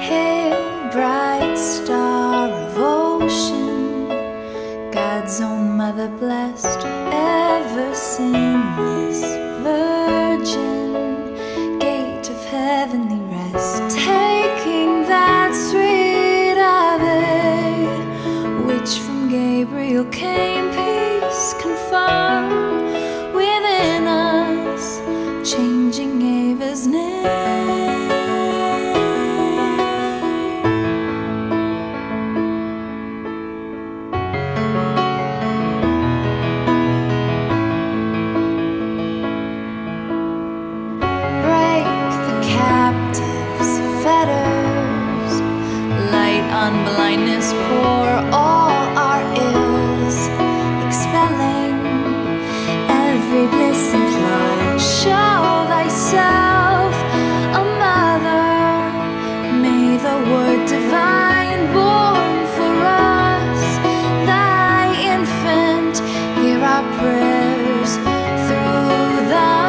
Hail, bright star of ocean, God's own mother blessed, ever sinless virgin, gate of heavenly rest, taking that sweet Ave, which from Gabriel came, peace confirm within us, changing Ava's name. On blindness pour all our ills, expelling every bliss and flow. Show thyself a mother, may the word divine born for us, thy infant, hear our prayers through the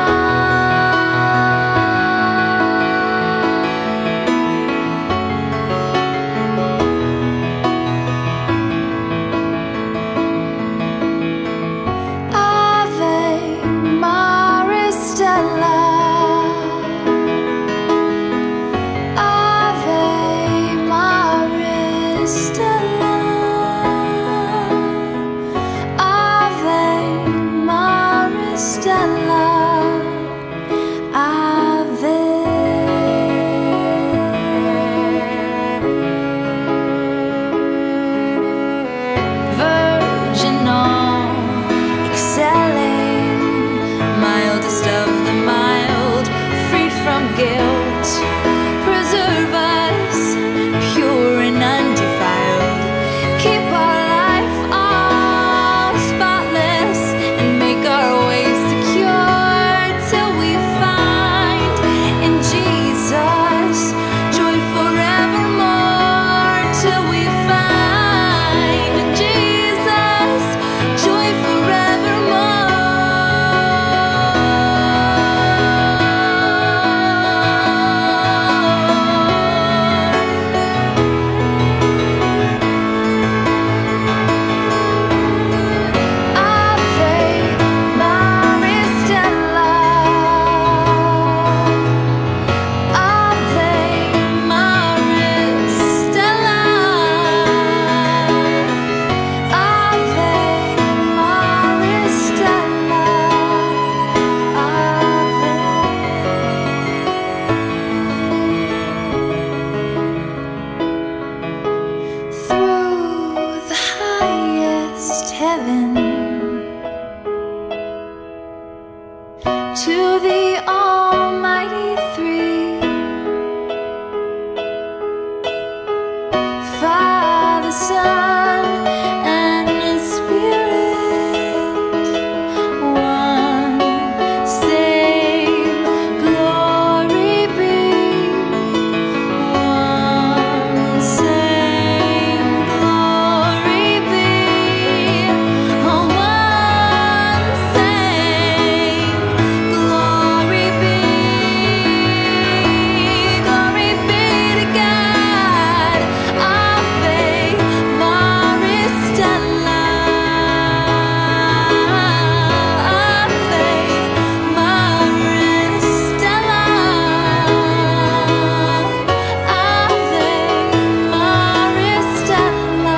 to the Almighty Three, Father, Son, and Spirit, one same, glory be, one same, glory be, one same. Glory be to God. Ave Maris Stella, Ave Maris Stella, Ave Maris Stella,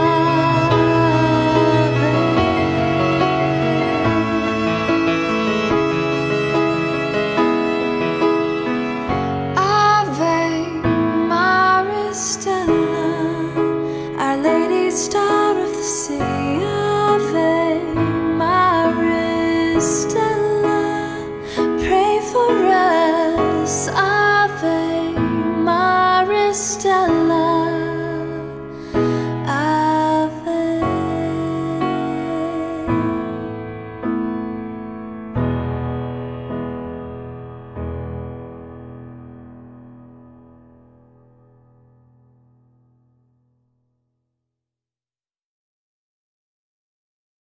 Ave Maris Stella, Our Lady, Star of the Sea. Ave Maris Stella, pray for us. Ave Maris Stella.